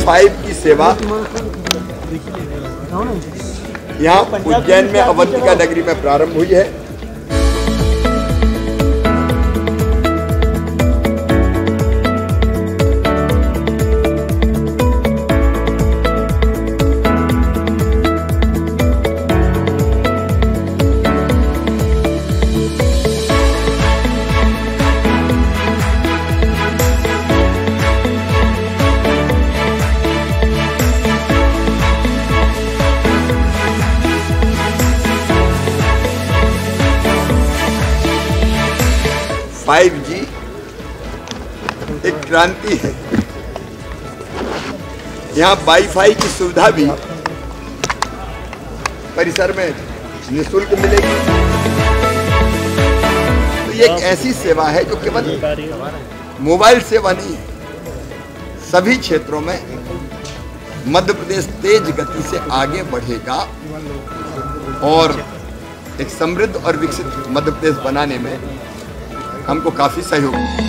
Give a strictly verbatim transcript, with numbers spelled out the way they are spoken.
Five की सेवा यहाँ उज्जैन में अवंतिका नगरी में प्रारंभ हुई है। फाइव जी एक क्रांति है। यहाँ वाईफाई की सुविधा भी परिसर में निःशुल्क मिलेगी। तो ये एक ऐसी सेवा है जो केवल मोबाइल सेवा नहीं है, सभी क्षेत्रों में मध्य प्रदेश तेज गति से आगे बढ़ेगा और एक समृद्ध और विकसित मध्य प्रदेश बनाने में हमको काफी सहयोग